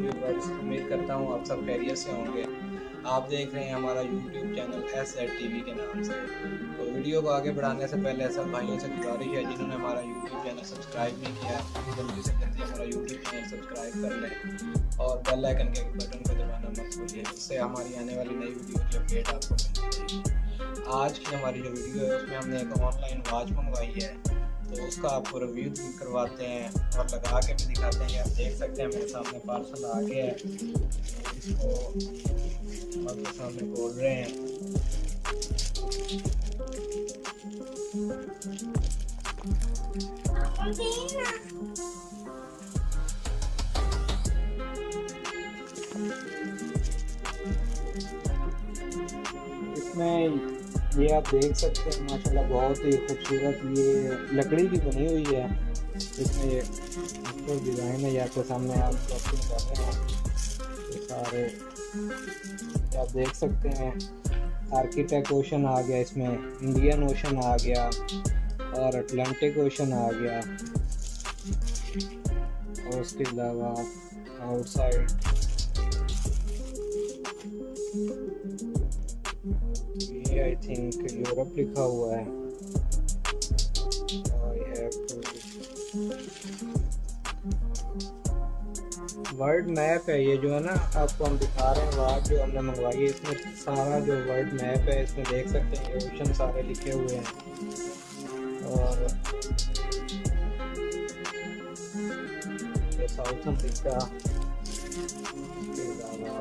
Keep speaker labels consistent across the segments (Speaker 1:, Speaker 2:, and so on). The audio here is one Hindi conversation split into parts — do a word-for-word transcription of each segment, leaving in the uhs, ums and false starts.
Speaker 1: व्यूवर्स, उम्मीद करता हूँ आप सब खैरियत से होंगे। आप देख रहे हैं हमारा YouTube channel S Ed TV के नाम से। तो वीडियो को आगे बढ़ाने से पहले सब भाइयों से गुजारिश है जिन्होंने हमारा यूट्यूब चैनल सब्सक्राइब नहीं किया, जल्दी से जल्दी हमारा यूट्यूब चैनल सब्सक्राइब कर लें और बेल आइकन के बटन को दबाना मत भूलिए, इससे हमारी आने वाली नई वीडियो की अपडेट आपको मिल जाएगी। आज की हमारी जो वीडियो है उसमें हमने एक ऑनलाइन वॉच मंगवाई है, तो उसका आपको रिव्यू करवाते हैं और लगा के भी दिखाते हैं। आप देख सकते हैं मेरे सामने पार्सल आ गया है, इसको आपके सामने खोल रहे हैं। इसमें ये आप देख सकते हैं माशाल्लाह बहुत ही खूबसूरत ये लकड़ी की बनी हुई है। इसमें ये डिज़ाइन है, आपके सामने आप शॉपिंग कर रहे हैं ये सारे आप देख सकते हैं। आर्किटेक्ट ओशन आ गया, इसमें इंडियन ओशन आ गया और अटलांटिक ओशन आ गया, और उसके अलावा आउटसाइड ये आई थिंक यूरोप लिखा हुआ है। वर्ल्ड मैप है ये जो है ना, आपको हम दिखा रहे हैं। वॉच जो हमने मंगवाई है इसमें सारा जो वर्ल्ड मैप है इसमें देख सकते हैं, ओशन सारे लिखे हुए हैं। और ये साउथ अफ्रीका के अलावा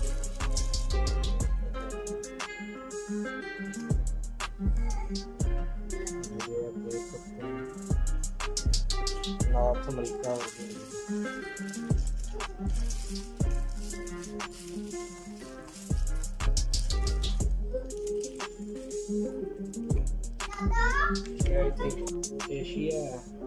Speaker 1: ये आप देख सकते हैं नॉर्थ अमेरिका हो गया। एशिया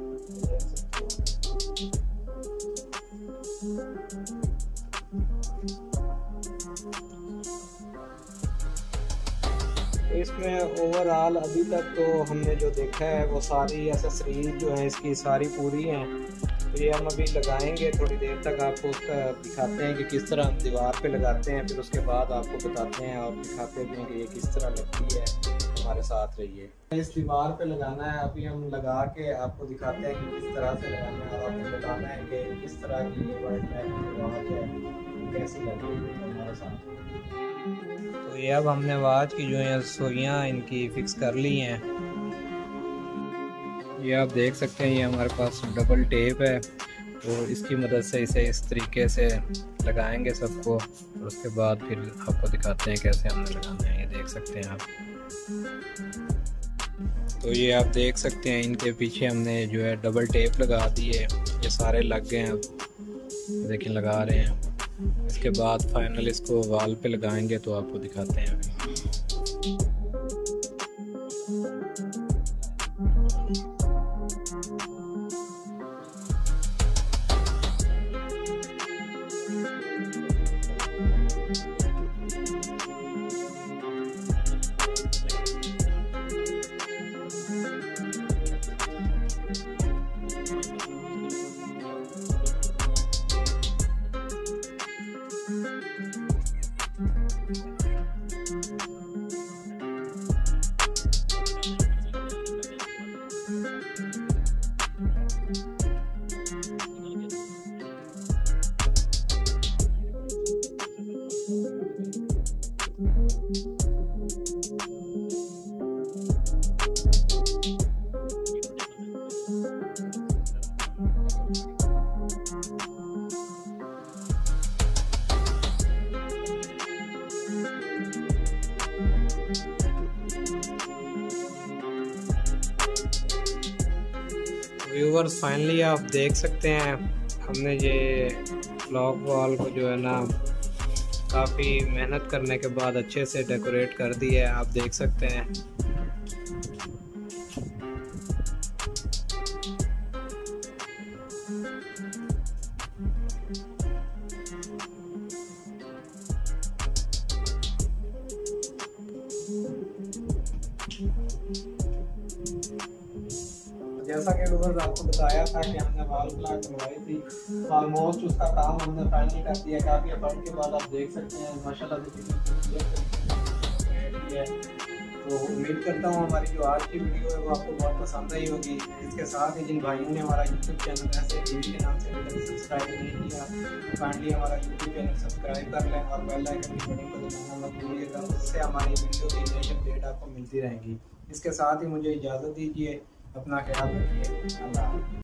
Speaker 1: इसमें ओवरऑल अभी तक तो हमने जो देखा है वो सारी एक्सेसरीज जो है इसकी सारी पूरी हैं। तो ये हम अभी लगाएंगे, थोड़ी देर तक आपको उसका दिखाते हैं कि किस तरह हम दीवार पे लगाते हैं, फिर उसके बाद आपको बताते हैं और दिखाते भी हैं कि ये किस तरह लगती है। हमारे साथ रहिए। इस दीवार पे लगाना है, अभी हम लगा के आपको दिखाते हैं कि किस तरह से लगाना है और आपको बताना है कि किस तरह की ये वर्ल्ड मैप की वॉच है कैसी लगेगी हमारे साथ। तो ये अब हमने वॉच की जो है सुइयाँ इनकी फिक्स कर ली हैं। ये आप देख सकते हैं ये हमारे पास डबल टेप है, तो इसकी मदद से इसे इस तरीके से लगाएंगे सबको और उसके बाद फिर आपको दिखाते हैं कैसे हमने लगाना है। ये देख सकते हैं आप। तो ये आप देख सकते हैं इनके पीछे हमने जो है डबल टेप लगा दी है, ये सारे लग गए हैं। अब देखिए लगा रहे हैं, इसके बाद फाइनल इसको वॉल पे लगाएंगे तो आपको दिखाते हैं। व्यूवर्स फाइनली आप देख सकते हैं हमने ये क्लॉक वॉल को जो है ना काफ़ी मेहनत करने के बाद अच्छे से डेकोरेट कर दी है। आप देख सकते हैं
Speaker 2: जैसा कि व्यूअर्स आपको बताया था कि हमने वॉल क्लॉक करवाई थी, ऑलमोस्ट उसका काम हमने फाइनल कर दिया। काफ़ी एफर्ट के बाद आप देख सकते हैं माशाल्लाह से। तो उम्मीद करता हूँ हमारी जो आज की वीडियो है वो आपको बहुत पसंद आई होगी। इसके साथ ही जिन भाइयों ने हमारा यूट्यूब चैनल ऐसे टीवी के नाम से सब्सक्राइब नहीं किया तो काइंडली हमारा यूट्यूब चैनल सब्सक्राइब कर लें और बेल आइकन की बटन को दबाना मत भूलिएगा, उससे हमारी वीडियो की नई अपडेट आपको मिलती रहेंगी। इसके साथ ही मुझे इजाज़त दीजिए, अपना ख्याल रखिए। अल्लाह।